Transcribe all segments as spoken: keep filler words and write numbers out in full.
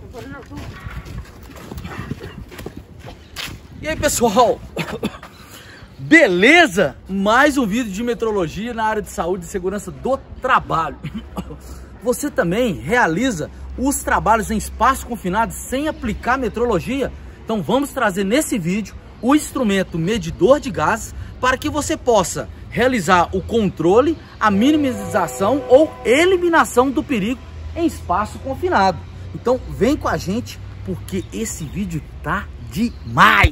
E aí, pessoal, beleza? Mais um vídeo de metrologia na área de saúde e segurança do trabalho. Você também realiza os trabalhos em espaço confinado sem aplicar metrologia? Então vamos trazer nesse vídeo o instrumento medidor de gases para que você possa realizar o controle, a minimização ou eliminação do perigo em espaço confinado. Então vem com a gente porque esse vídeo tá demais!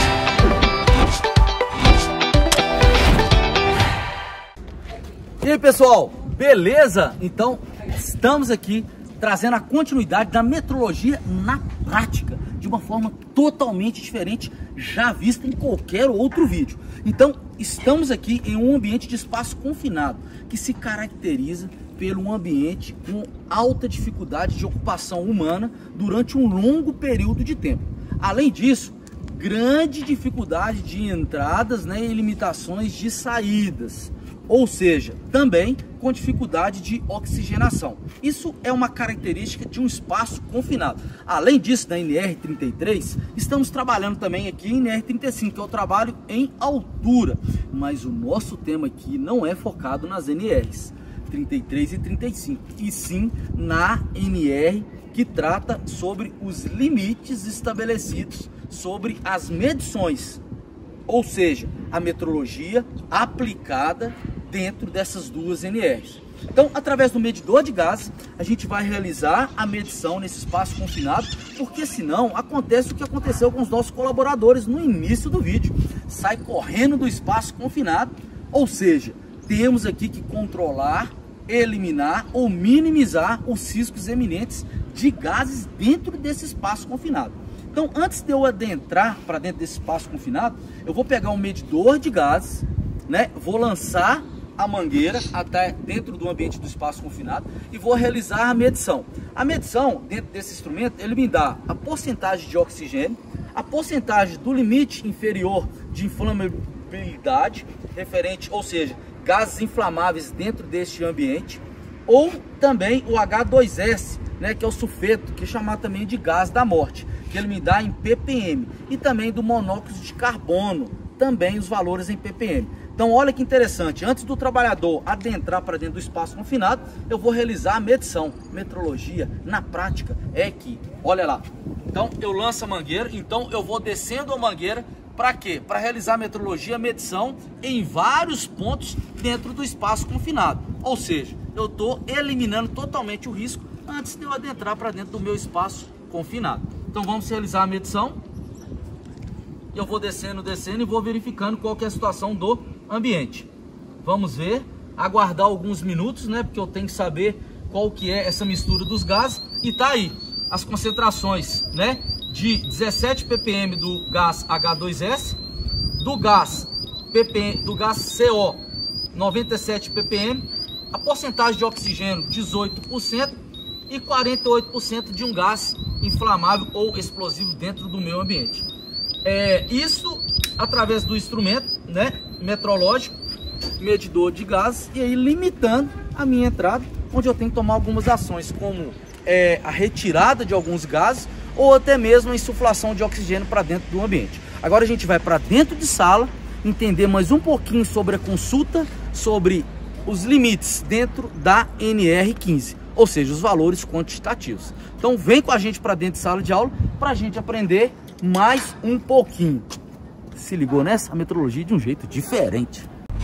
E aí, pessoal, beleza? Então estamos aqui trazendo a continuidade da metrologia na prática, de uma forma totalmente diferente, já vista em qualquer outro vídeo. Então estamos aqui em um ambiente de espaço confinado, que se caracteriza pelo ambiente com alta dificuldade de ocupação humana durante um longo período de tempo. Além disso, grande dificuldade de entradas, né, e limitações de saídas, ou seja, também com dificuldade de oxigenação. Isso é uma característica de um espaço confinado. Além disso, na N R trinta e três, estamos trabalhando também aqui em N R trinta e cinco, que é o trabalho em altura. Mas o nosso tema aqui não é focado nas N Rs trinta e três e trinta e cinco, e sim na N R que trata sobre os limites estabelecidos sobre as medições, ou seja, a metrologia aplicada dentro dessas duas N Rs. Então, através do medidor de gases, a gente vai realizar a medição nesse espaço confinado, porque senão acontece o que aconteceu com os nossos colaboradores no início do vídeo. Sai correndo do espaço confinado, ou seja, temos aqui que controlar, eliminar ou minimizar os riscos eminentes de gases dentro desse espaço confinado. Então, antes de eu adentrar para dentro desse espaço confinado, eu vou pegar um medidor de gases, né? Vou lançar a mangueira até dentro do ambiente do espaço confinado e vou realizar a medição. A medição dentro desse instrumento, ele me dá a porcentagem de oxigênio, a porcentagem do limite inferior de inflamabilidade, referente, ou seja, gases inflamáveis dentro deste ambiente, ou também o H dois S, né, que é o sulfeto, que é chamado também de gás da morte, que ele me dá em ppm, e também do monóxido de carbono, também os valores em ppm. Então olha que interessante, antes do trabalhador adentrar para dentro do espaço confinado, eu vou realizar a medição. Metrologia na prática é aqui, olha lá. Então eu lanço a mangueira, então eu vou descendo a mangueira, para quê? Para realizar a metrologia, a medição em vários pontos dentro do espaço confinado. Ou seja, eu estou eliminando totalmente o risco antes de eu adentrar para dentro do meu espaço confinado. Então vamos realizar a medição. Eu vou descendo, descendo e vou verificando qual que é a situação do ambiente. Vamos ver, aguardar alguns minutos, né? Porque eu tenho que saber qual que é essa mistura dos gases. E tá aí, as concentrações, né? De dezessete ppm do gás H dois S, do gás ppm, do gás C O noventa e sete ppm, a porcentagem de oxigênio dezoito por cento e quarenta e oito por cento de um gás inflamável ou explosivo dentro do meu ambiente. É, isso através do instrumento, né, metrológico, medidor de gases, e aí limitando a minha entrada, onde eu tenho que tomar algumas ações, como é, a retirada de alguns gases, ou até mesmo a insuflação de oxigênio para dentro do ambiente. Agora a gente vai para dentro de sala, entender mais um pouquinho sobre a consulta, sobre os limites dentro da N R quinze, ou seja, os valores quantitativos. Então vem com a gente para dentro de sala de aula, para a gente aprender mais um pouquinho. Se ligou nessa? A metrologia de um jeito diferente.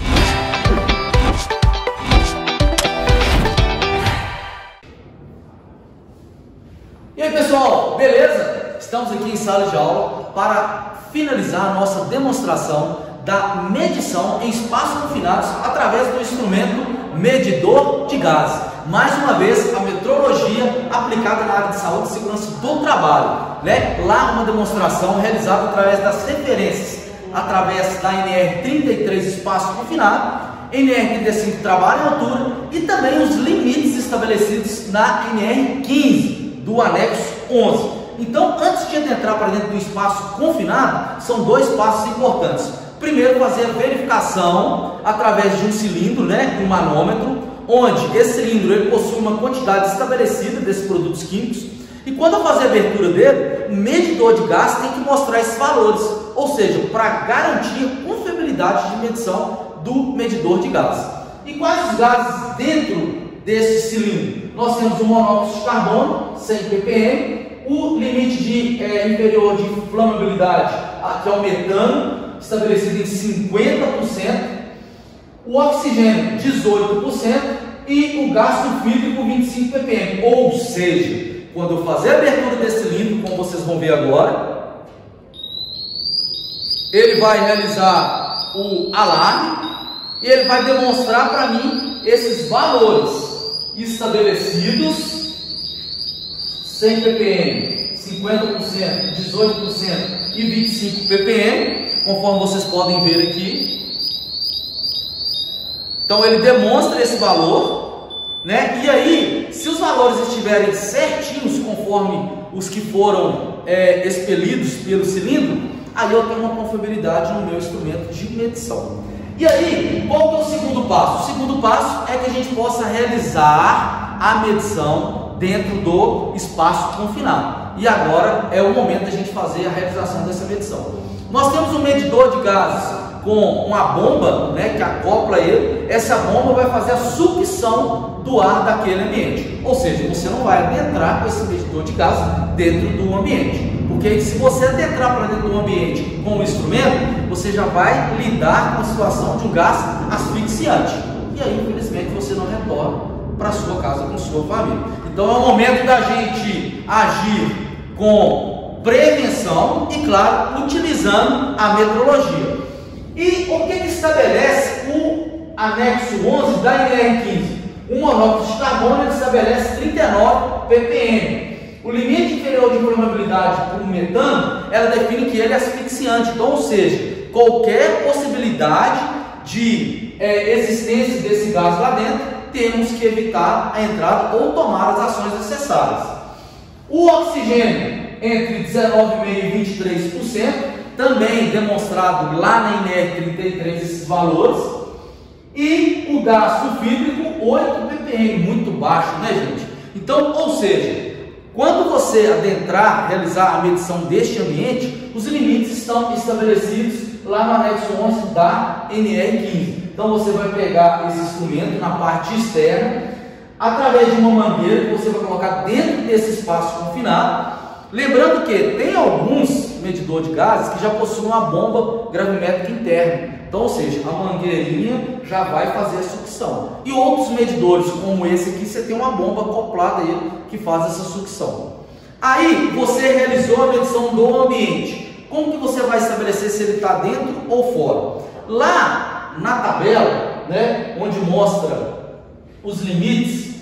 E aí, pessoal, beleza? Estamos aqui em sala de aula para finalizar a nossa demonstração da medição em espaços confinados através do instrumento medidor de gases. Mais uma vez, a metrologia aplicada na área de saúde e segurança do trabalho, né? Lá uma demonstração realizada através das referências, através da N R trinta e três espaço confinado, N R trinta e cinco trabalho em altura e também os limites estabelecidos na N R quinze do anexo onze. Então, antes de entrar para dentro do espaço confinado, são dois passos importantes. Primeiro, fazer a verificação através de um cilindro, né, um manômetro, onde esse cilindro ele possui uma quantidade estabelecida desses produtos químicos, E quando eu fazer a abertura dele, o medidor de gás tem que mostrar esses valores, ou seja, para garantir a confiabilidade de medição do medidor de gás. E quais os gases dentro desse cilindro? Nós temos o monóxido de carbono, cem ppm, o limite de, é, inferior de inflamabilidade, que é o metano, estabelecido em cinquenta por cento, o oxigênio, dezoito por cento, e o gás sulfídrico, vinte e cinco ppm. Ou seja, quando eu fazer a abertura desse cilindro, como vocês vão ver agora, ele vai realizar o alarme e ele vai demonstrar para mim esses valores estabelecidos: cem ppm, cinquenta por cento, dezoito por cento e vinte e cinco ppm, conforme vocês podem ver aqui. Então ele demonstra esse valor, né? E aí, se os valores estiverem certinhos conforme os que foram é, expelidos pelo cilindro, aí eu tenho uma confiabilidade no meu instrumento de medição. E aí, qual que é o segundo passo? O segundo passo é que a gente possa realizar a medição dentro do espaço confinado. E agora é o momento da gente fazer a realização dessa medição. Nós temos um medidor de gases com uma bomba, né, que acopla ele. Essa bomba vai fazer a sucção do ar daquele ambiente. Ou seja, você não vai adentrar com esse medidor de gás dentro do ambiente. Porque se você adentrar para dentro do ambiente com o instrumento, você já vai lidar com a situação de um gás asfixiante. E aí, infelizmente, você não retorna para a sua casa com sua família. Então é o momento da gente agir com prevenção e, claro, utilizando a metrologia. E o que, que estabelece o anexo onze da N R quinze? O monóxido de carbono ele estabelece trinta e nove ppm. O limite inferior de inflamabilidade para o metano, ela define que ele é asfixiante. Então, ou seja, qualquer possibilidade de é, existência desse gás lá dentro, temos que evitar a entrada ou tomar as ações necessárias. O oxigênio, entre dezenove vírgula cinco por cento e vinte e três por cento, também demonstrado lá na N R trinta e três esses valores. E o gás sulfídrico, oito ppm, muito baixo, né, gente? Então, ou seja, quando você adentrar, realizar a medição deste ambiente, os limites estão estabelecidos lá no anexo onze da N R quinze. Então você vai pegar esse instrumento na parte externa, através de uma mangueira que você vai colocar dentro desse espaço confinado. Lembrando que tem alguns medidores de gases que já possuem uma bomba gravimétrica interna. Então, ou seja, a mangueirinha já vai fazer a sucção. E outros medidores, como esse aqui, você tem uma bomba acoplada a ele que faz essa sucção. Aí, você realizou a medição do ambiente. Como que você vai estabelecer se ele está dentro ou fora? Lá na tabela, né, onde mostra os limites,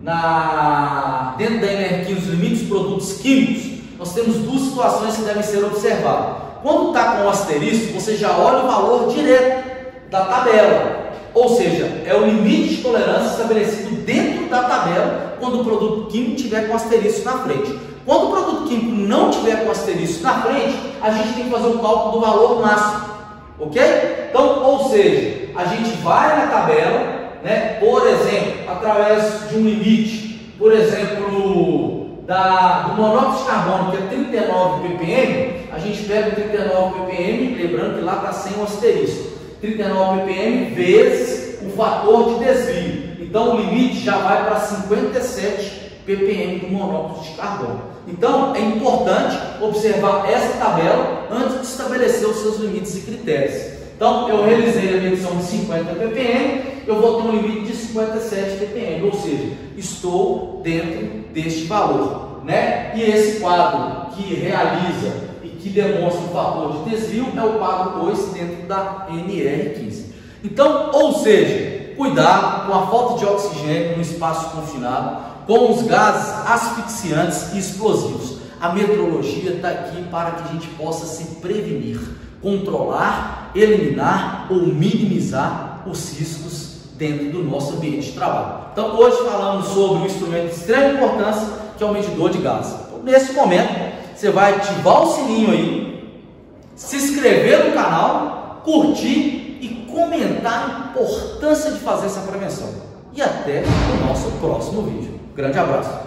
na, dentro da N R quinze, os limites de produtos químicos, nós temos duas situações que devem ser observadas. Quando está com o asterisco, você já olha o valor direto da tabela, ou seja, é o limite de tolerância estabelecido dentro da tabela quando o produto químico tiver com asterisco na frente. Quando o produto químico não tiver com asterisco na frente, a gente tem que fazer o cálculo do valor máximo, ok? Então, ou seja, a gente vai na tabela, né, por exemplo, através de um limite, por exemplo, Da, do monóxido de carbono, que é trinta e nove ppm, a gente pega o trinta e nove ppm, lembrando que lá está sem o asterisco, trinta e nove ppm vezes o fator de desvio. Então o limite já vai para cinquenta e sete ppm do monóxido de carbono. Então é importante observar essa tabela antes de estabelecer os seus limites e critérios. Então eu realizei a medição de cinquenta ppm, eu vou ter um limite de cinquenta e sete ppm, ou seja, estou dentro deste valor, né? E esse quadro que realiza e que demonstra o fator de desvio é o quadro dois dentro da N R quinze. Então, ou seja, cuidado com a falta de oxigênio no espaço confinado, com os gases asfixiantes e explosivos. A metrologia está aqui para que a gente possa se prevenir, controlar, eliminar ou minimizar os riscos dentro do nosso ambiente de trabalho. Então hoje falamos sobre um instrumento de extrema importância, que é o medidor de gases. Então, nesse momento, você vai ativar o sininho aí, se inscrever no canal, curtir e comentar a importância de fazer essa prevenção. E até o nosso próximo vídeo. Grande abraço!